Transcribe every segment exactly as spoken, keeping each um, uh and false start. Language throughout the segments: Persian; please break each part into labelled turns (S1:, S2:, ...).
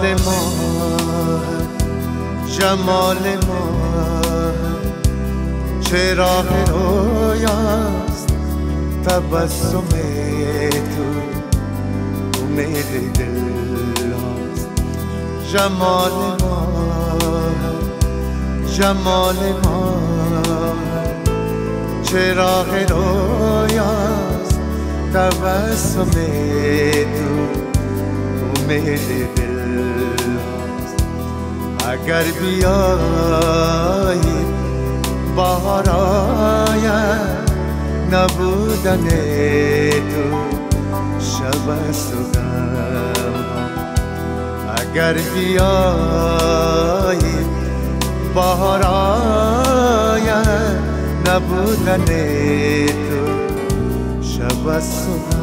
S1: ماه جمال ماه چه راه رویاست تبسم تو امید دل هاست جمال ماه جمال ماه چه راه رویاست تبسم تو امید دل هاست اگر بیایی بهار آید نبودن تو شب است و غم اگر بیایی بهار آید نبودن تو شب است و غم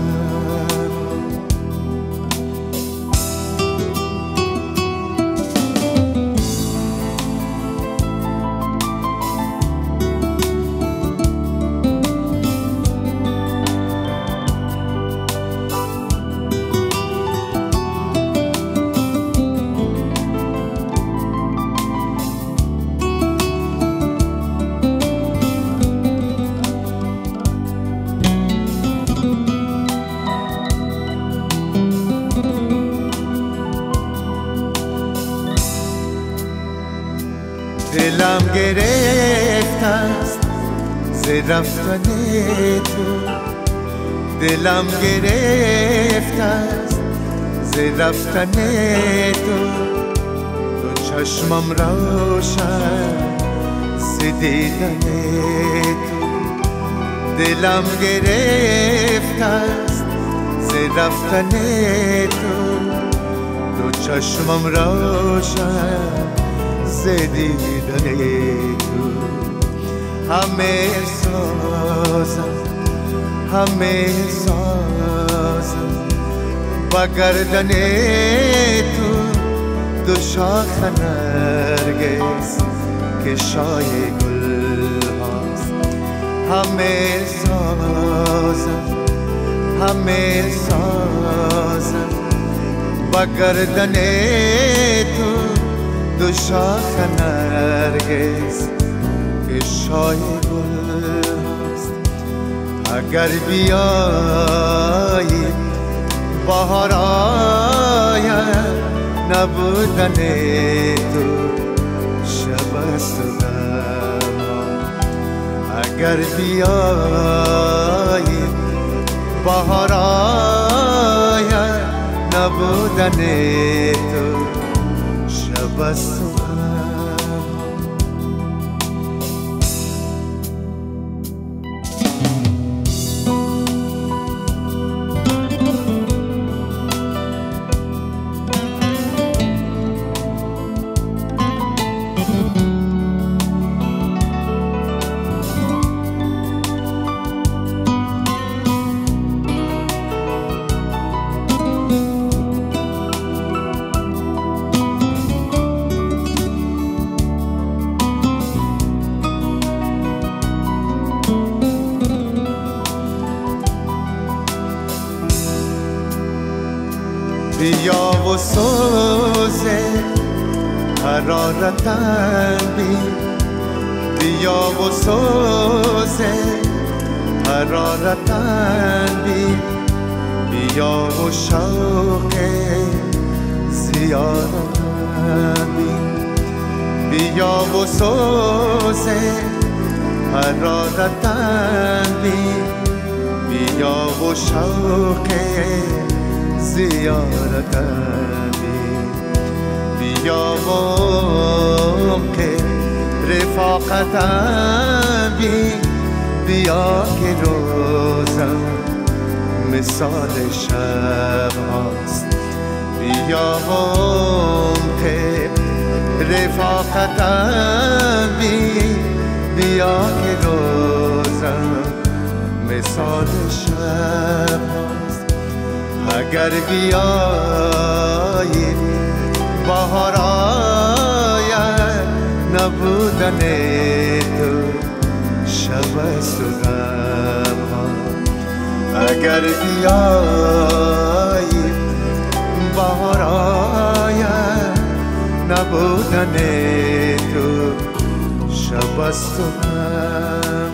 S1: دلم گرفت است ز رفتن تو دلم گرفت است ز رفتن تو دو چشمم روشن ز دیدن تو دلم گرفت است ز رفتن تو دو چشمم روشن زدیدن تو همه سازم همه سازم با گردن تو دو شاخ نرگس که شای گل هاست همه سازم همه سازم با گردن تو دو شاخ نرگس که شای گل هاست اگر بیایی بهار آید نبودن تو شب است و غم اگر بیایی بهار آید نبودن تو شب است و غم بیا و سوز حرارتم بی بیا و سوز حرارتم بی بیا و شوق زیارتم بی بیا و سوز حرارتم بی بیا و شوق زیارتم بیا و که رفاقتم بی بیا که روزم مثال شب هاست بیا و که رفاقتم بی بیا که روزم مثال شب هاست اگر بیایی بهار آید نبودن تو شب است و غم اگر بیایی بهار آید نبودن تو شب از تو هم.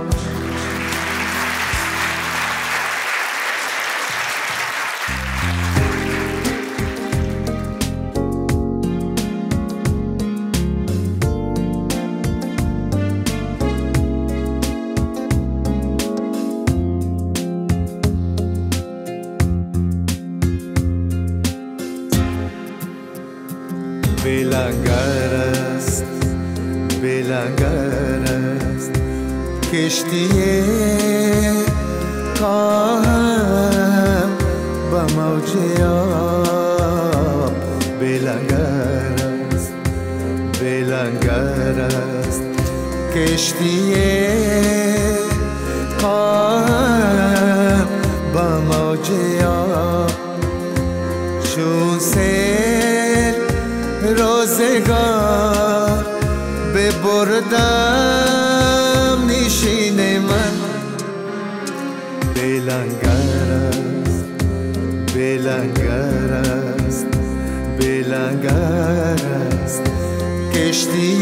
S1: بلنگر است بلنگر است کشتی کام با موج آب. بلنگر است بلنگر است کشتی کام با موج آب. چون سیل روزگار ببردم نشین من. بلنگر است بلنگر است بلنگر است کشتی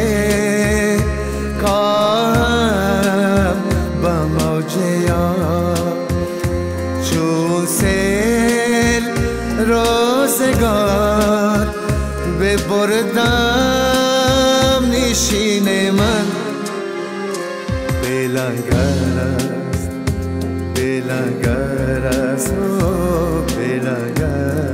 S1: کام با موج آب. چون سیل روزگار ببردم نشین من. بلنگر است بلنگر است بلنگر.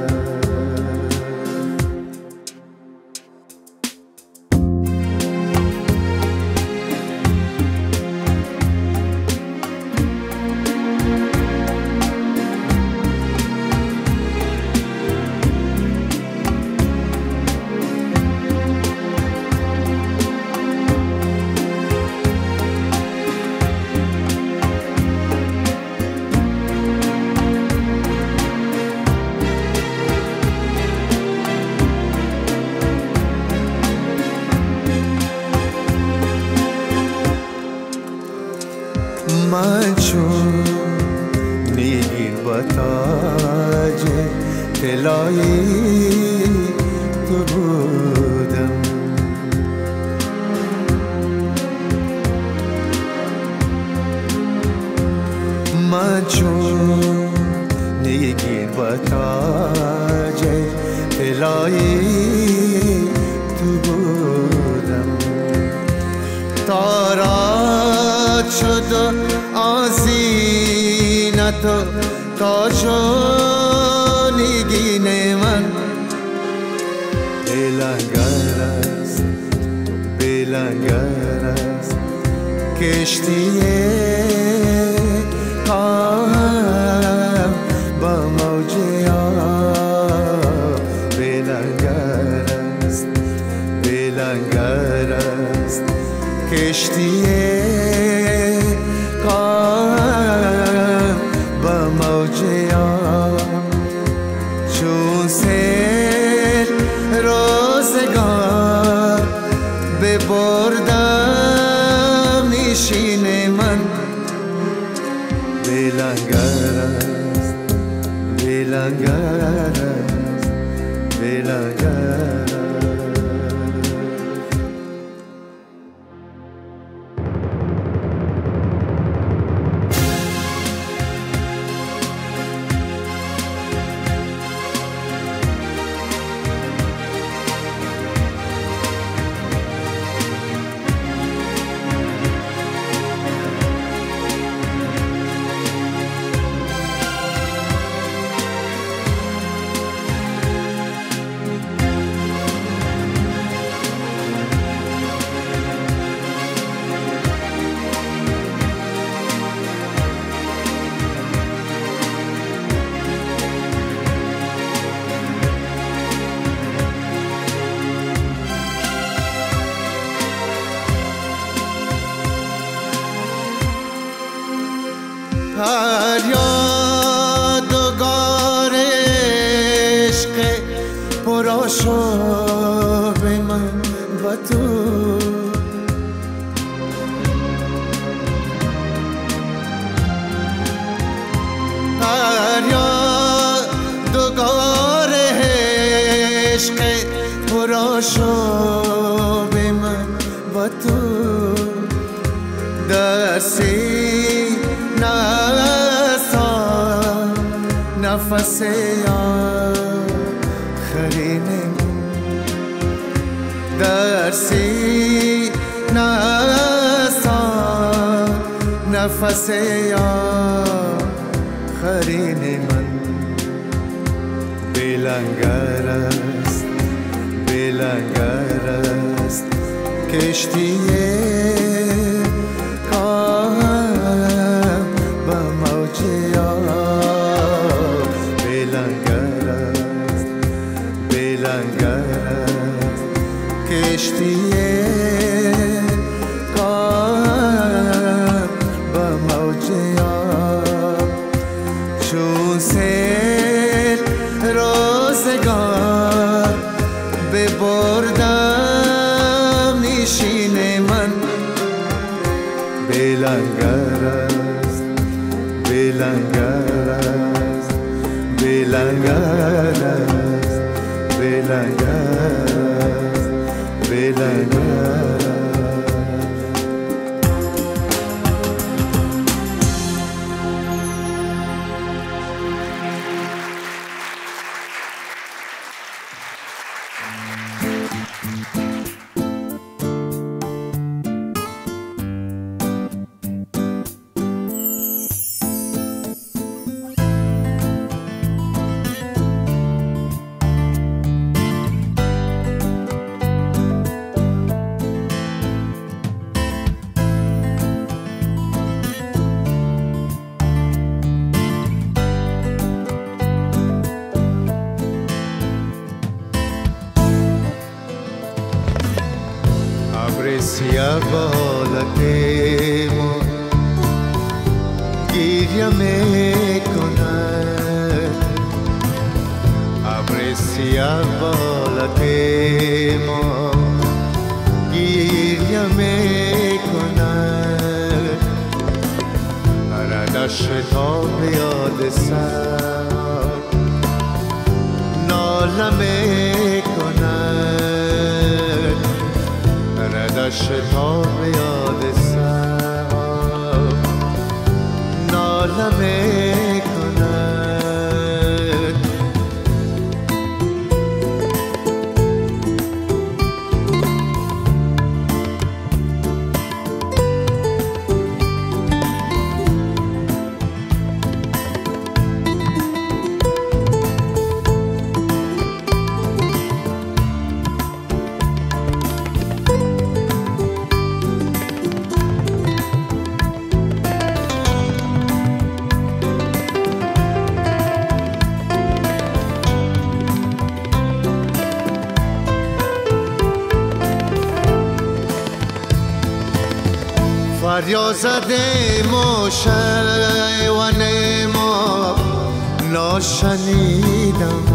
S1: من چون نیگین با تاج طلایی تو بودم. من چون نیگین با تاج طلایی تو بودم. تارات شد آزینت و تاج و نگین من. بلنگر است بلنگر است کشتی کام با موج آب. بلنگر است بلنگر است کشتی کام با موج آب. چون سیل روزگار ببردم نشین من. بلنگر است بلنگر است بلنگر. هر یادگار عشق پرآشوب من و تو. هر یادگار عشق شو به من و تو در سینه نفس آخرینم در سینه نفس آخرین من بلنگر است بلنگر است کشتی کام با موج آب بلنگر است بلنگر است کشتی کام با موج آب چون سیل روزگار ببردم نشین من بلنگر است بلنگر است بلنگر است بلنگر است بلنگر سیاه بالای ما گریه میکند ابر سیاه بالای ما گریه میکند رد شتاب یاد سر ناله میکند شتاب یاد سر ناله میکند فریاد زدیم و شیوان ما ناشنیدم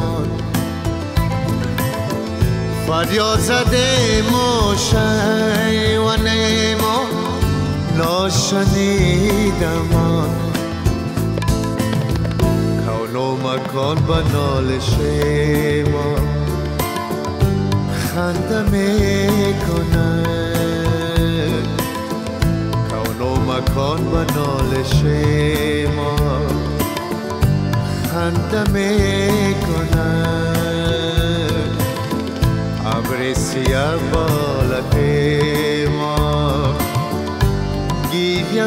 S1: فریاد زدیم و شیوان ما ناشنیدم کون و مکان به نالش ما خنده میکند مکان با نالش ما خنده میکند ابر سیاه بالای ما گریه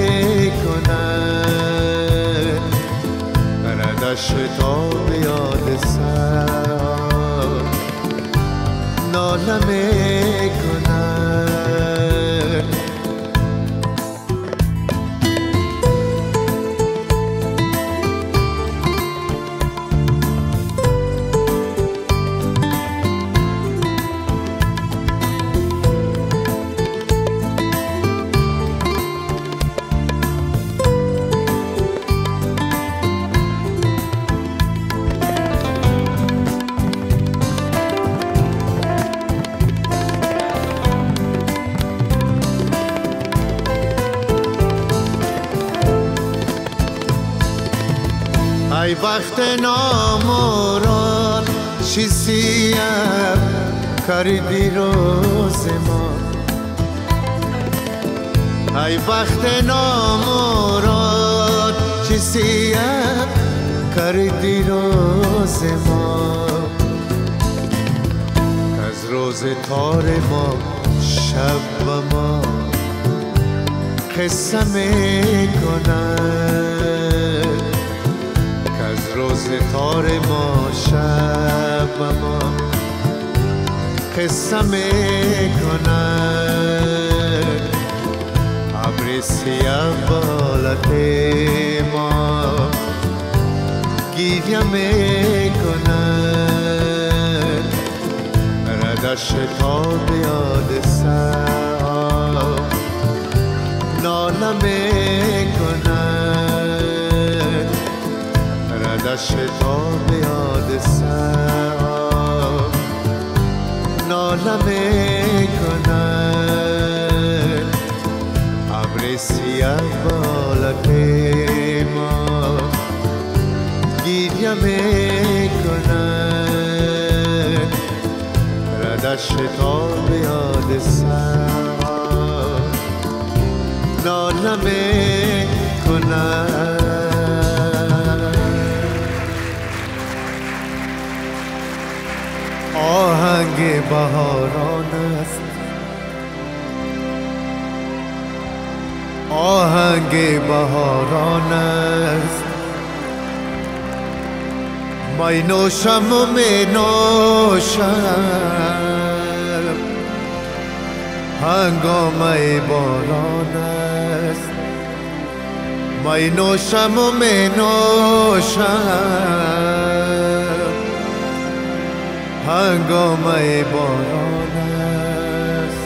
S1: میکند رد شتاب یاد سر ناله میکند ای وقت نامراد چیزیم کردی روز ما، ای بخت نامراد چه سیاه کردی روز ما. از روز تار ما شب و ما قصه میکنند، که از روز تار ما شب و ما قصه میکنند. ابر سیاه بالت ما گریه میکنند، ردش تاب یاد سر ناله میکنند، ردش تاب یاد سر ناله میکنند. ابر سیاه بالت ما گریه میکنند، ردش تاب یاد سر ناله میکنند. آهنگ بهاران است، آهنگ بهاران است، می نوشم و می نوشم، هنگامه باران است. می نوشم و می نوشم، هنگامه باران است.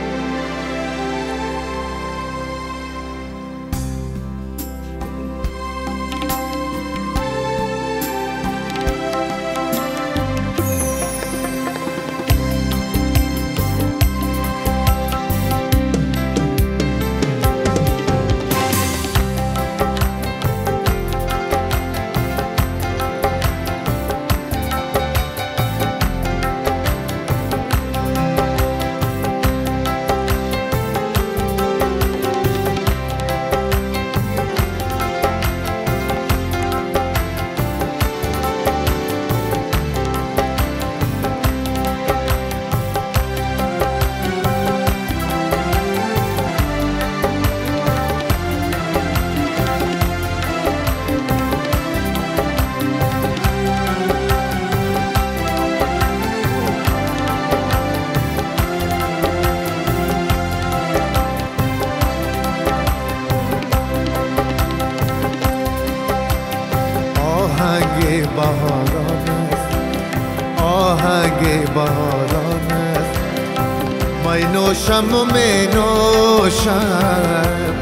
S1: آهنگ بهاران است، آهنگ بهاران است، می نوشم و می نوشم،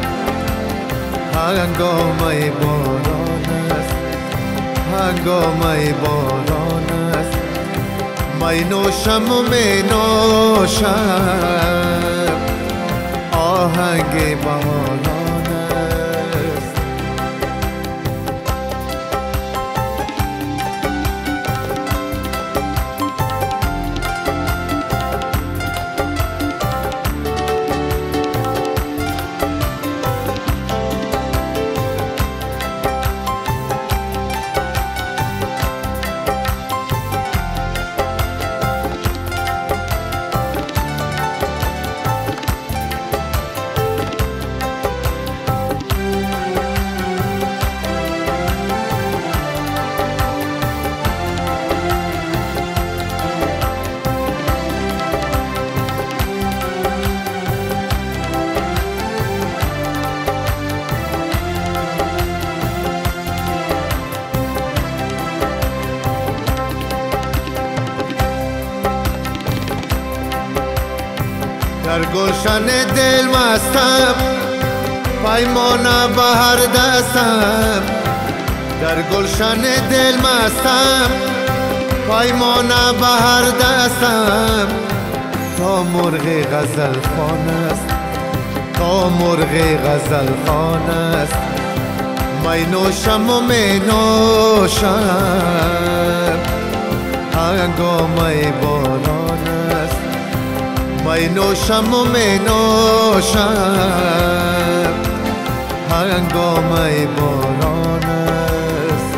S1: هنگامه باران است، هنگامه باران است. می نوشم و می نوشم، آهنگ بهاران است. در گلشن دل مستم، پیمان بهر دستم. در گلشن دل مستم، پیمان بهر دستم. تا مرغ غزل خوان است، تا مرغ غزل خوان است. می نوشم و می نوشم، هنگامه باران است. می نوشم و می نوشم هنگام باران است.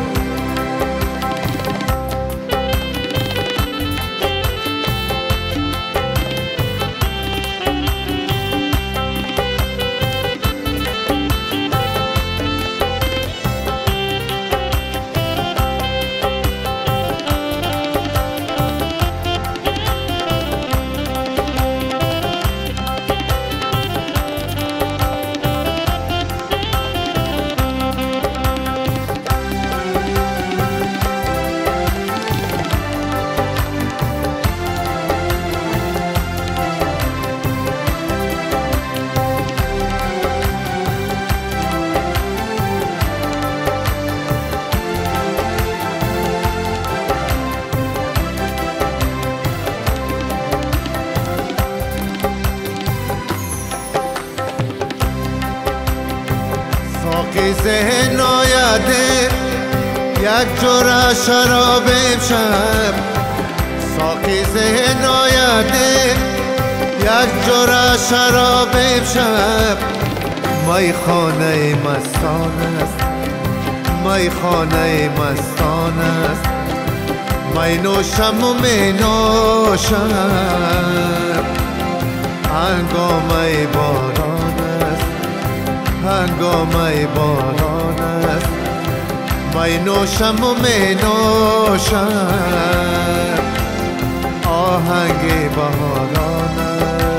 S1: ساقی ذهن آیده یک جرعه شراب امشب، ساقی ذهن آیده یک جرعه شراب امشب. میخانه مستان است، میخانه مستان است. می نوشم و می نوشم هنگام باران است، هنگام باران است. می نوشم و می نوشم آهنگ بهاران است.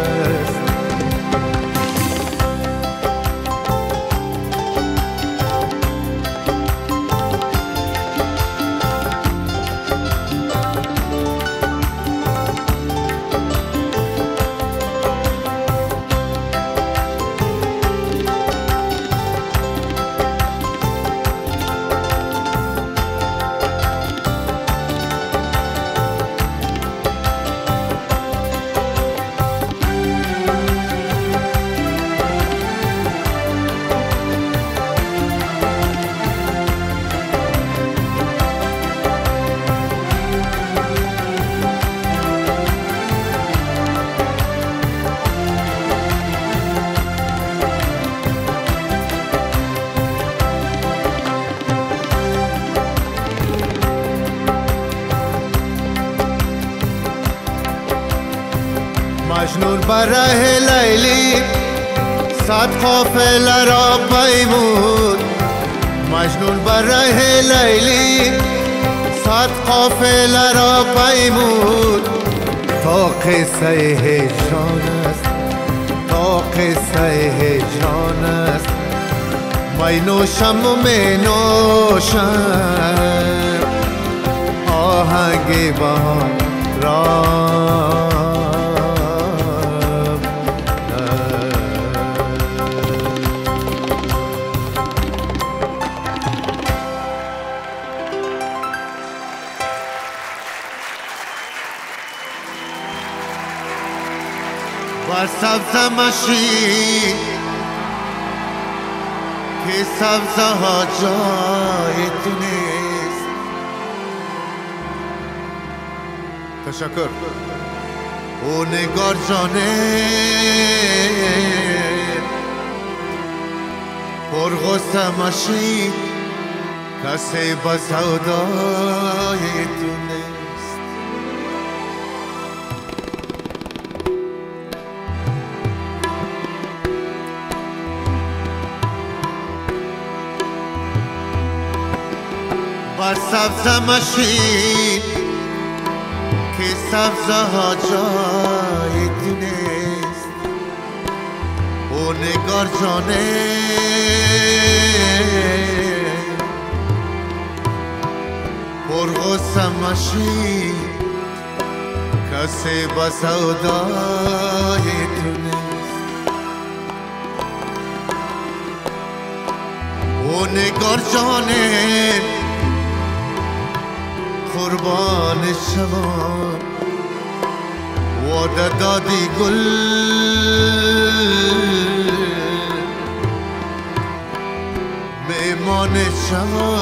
S1: مجنون برای لیلی صد قافله را پیمود، مجنون برای لیلی صد قافله را پیمود. تا قصه هجران است، تا قصه هجران است. می نوشم و می نوشم آهنگ بهاران. بر سبز مشی که سبزه ها جای تو نیست. تشکر. او نگار جانه پر غصه مشی کسی با سودای تو نیست. بر سبز مشین که سبزه ها جای تو نیست. او نگار جانه پر غصه مشین کسی با سودای تو نیست. او نگار جانه قربان شما وعده دادی گل میمان شما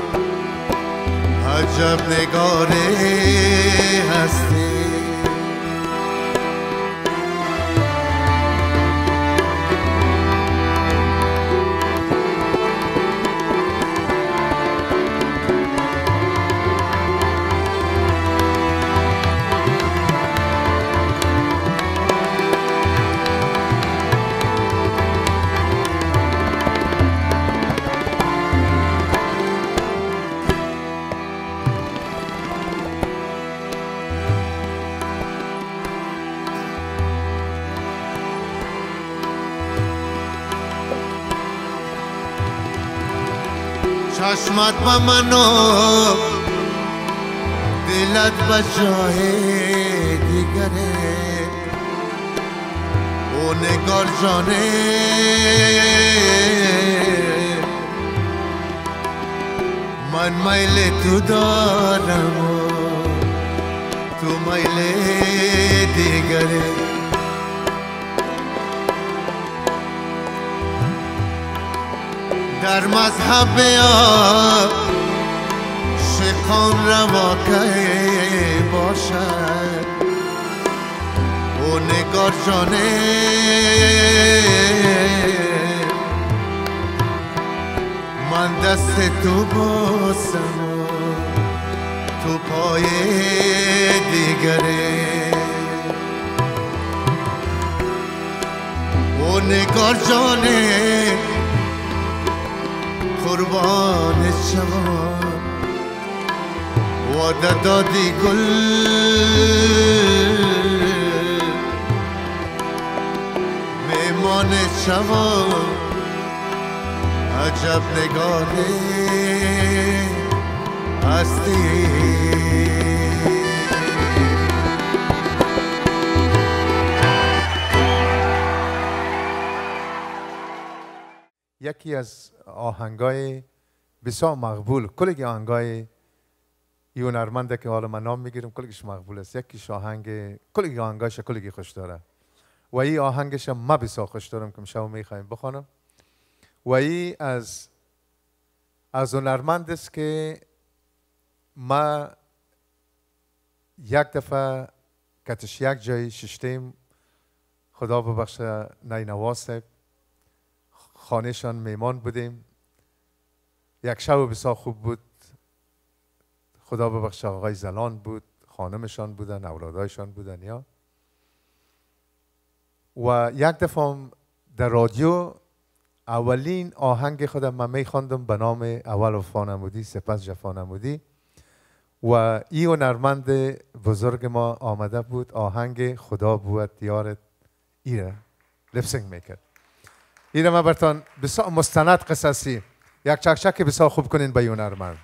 S1: عجب نگاره هستی. چشمت با منو دلت به جای دیگره او نگار جانه من میل تو دارم و تو میل دیگره در مذهب شیخان روا که باشد او نگار جانه من دست تو باسم و تو پای دیگره او نگار جانه قربان شوم وعده دادی گل میمان شوم عجب نگاره هستی
S2: یکی از آهنگای بسیار مقبول کلی آهنگای یه هنرمنده که حالا من نام میگیرم کلیش مقبول است. یکیش آهنگ کلی آهنگاش کلی خوش داره و این آهنگش ما بسیار خوش دارم که شما میخوایم بخوانم و این از از هنرمند است که ما یک دفعه کتش یک جای ششتیم خدا ببخشه نینوا صاحب خانهشان میمان بودیم یک شب بسیار خوب بود خدا ببخشه آقای زلان بود خانمشان بودن اولادایشان بودن یا و یک دفعه در رادیو اولین آهنگ خودم من میخواندم به نام اول وفا نمودی سپس جفا نمودی و این هنرمند بزرگ ما آمده بود آهنگ خدا بود یارت ایره لپسینگ میکرد. ایره ما برتان بسیار مستند قصصی یک چکچک بسیار خوب کنین به هنرمند.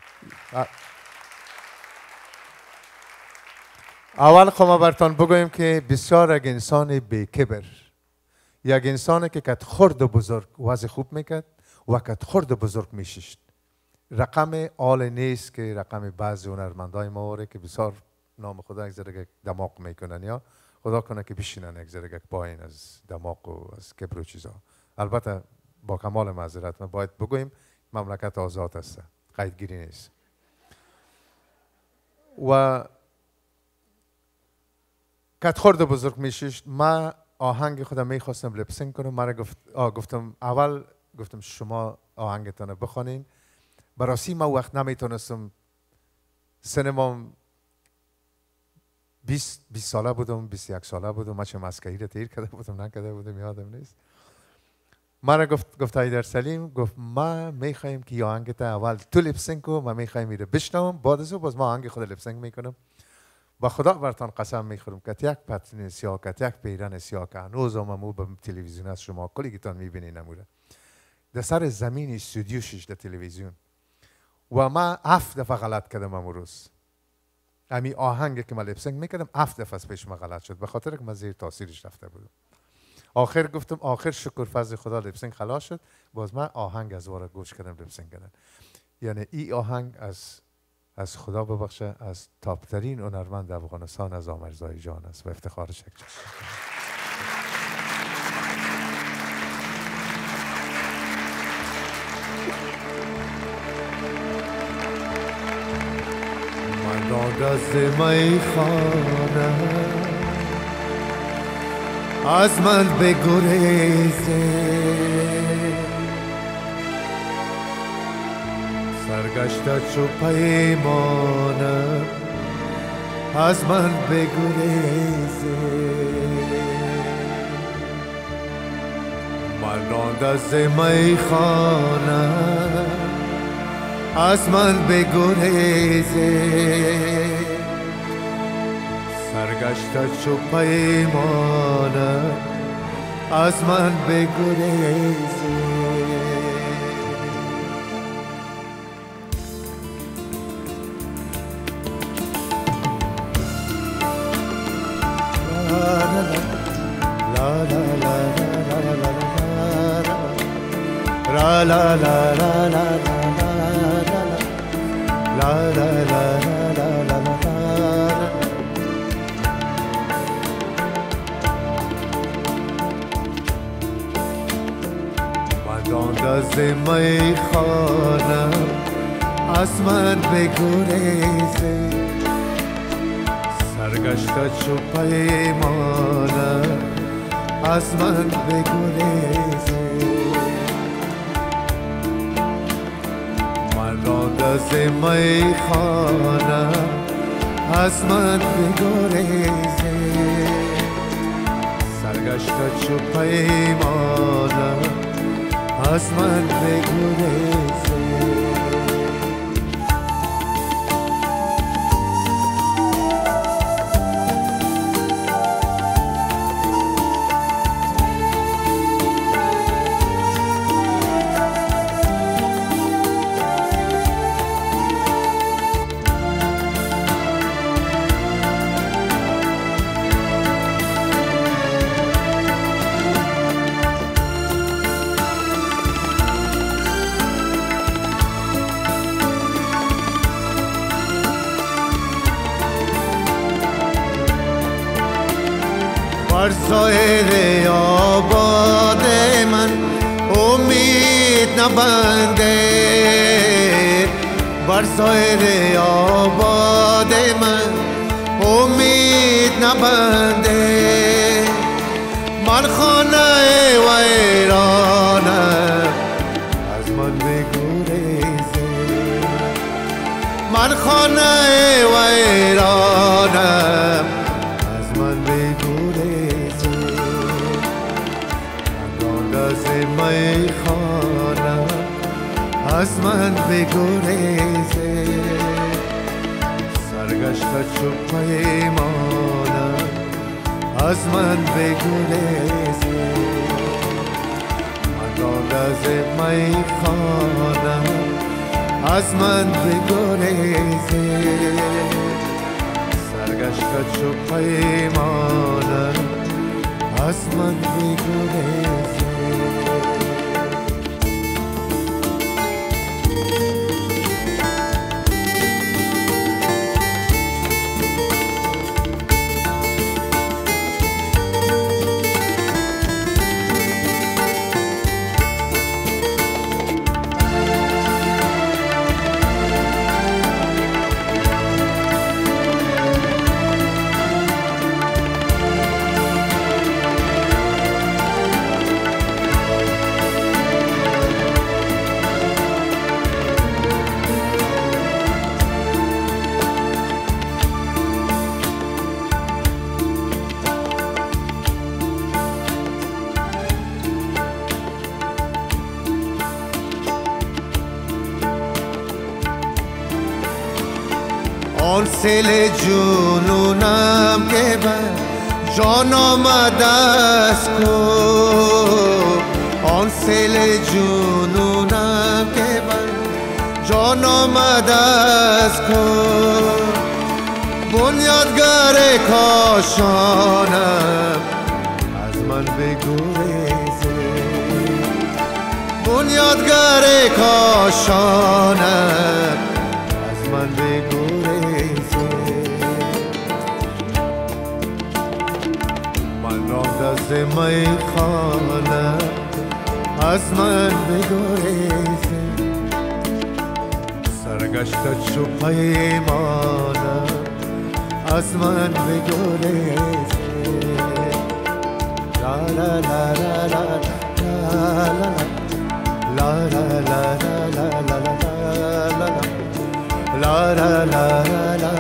S2: اول خب ما برتان بگویم که بسیار یک انسان بی‌کبر یک انسانی که کت خرد بزرگ وضع خوب میکرد و کت خرد بزرگ میششت رقم آل نیست که رقم بعضی هنرمندای ما وره که بسیار نام خدا یک ذره دماغ میکنن یا خدا کنه که بشینن یک ذره پایین از دماغ و از کبر و چیزا. البته با کمال معذرت ما باید بگویم مملکت آزاد است قیدگیری نیست و کت خرد بزرگ میششت. ما آهنگ خودم میخواستم لپسینگ کنم مرا گفت آه گفتم اول گفتم شما آهنگتون بخونین براسی ما وقت نمیتونستم سینما بیست بیست ساله بودم بیست و یک ساله بودم من چه مسکهی رو تیر کرده بودم نکرده بودم یادم نیست مرا گفت گفت ایدر سلیم گفت ما میخوایم که آهنگت اول تو لپسینگ کو ما میخوایم میره بشنوم بعد از باز ما آهنگ خود لپسینگ میکنم با خدا برتان قسم میخورم که یک پتن سیاه که یک پیرن سیاه که هنوز امامو به تلویزیون از شما کلیگتان میبینین نموره در سر زمین استودیو شش در تلویزیون و ما هفت دفعه غلط کردم امروز امی آهنگ که من لپسینگ میکردم هفت دفعه از پیش ما غلط شد به خاطر که من زیر تاثیرش رفته بودم آخر گفتم آخر شکر فضل خدا لپسینگ خلاص شد باز من آهنگ از وارا گوش کردم لپسینگ کردن یعنی این آهنگ از از خدا ببخشه از تاپترین هنرمند افغانستان از آمرزای جان است و افتخارش یک جاست.
S1: من از میخانه از من بگریزه سرگشته چو پیمانه از من بگریزه من از میخانه از من بگریزه سرگشته چو پیمانه از من بگریزه
S2: La la la la la la la la la la la. مدانداز میخانم از من بگریزه سرگشته چو پیمانم از من بگریزه مدانداز میخانم از من بگریزه سرگشته چو پیمانم از من بگریزه بر سایر آباد من امید نبنده بر سایر آباد من امید نبنده من خانه ویرانم از من بگریزه من خانه ویرانم از من بگریزه مدانداز میخانم از من بگریزه سرگشته چو پیمانم از من بگریزه مدانداز میخانم از من بگریزه سرگشته چو پیمانم از من بگریزه آن سیل جنونم که بر جان آمده است کو آن سیل جنونم که بر جان آمده است کو بنیادگر کاشانم از من بگریزه بنیادگر کاشانم از من بگریزه مدانداز میخانم از من بگریزه سرگشته چو پیمانم از من بگریزه لا لا لا لا لا لا لا لا لا لا لا لا لا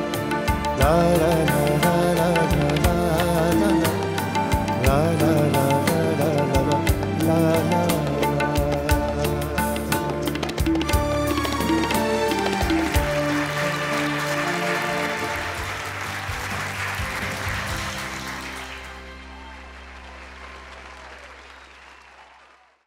S2: la la la